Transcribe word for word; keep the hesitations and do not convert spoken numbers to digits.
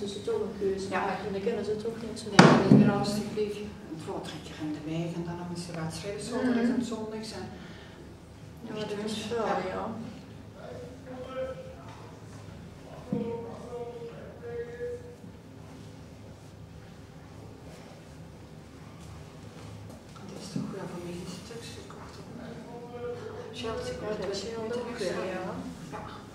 moeten ze toch een keuze Ja. maken. En dan kunnen ze toch niet zo Nee, dat is weer als die brief. Het voortrekker in de week en dan hebben ze wedstrijden zondag en zondags. En Ja, maar dat is wel, ja. dit is toch wel voor mij een stuk gekocht. Chelsea, Ja, dat is heel leuk, ja. Ja.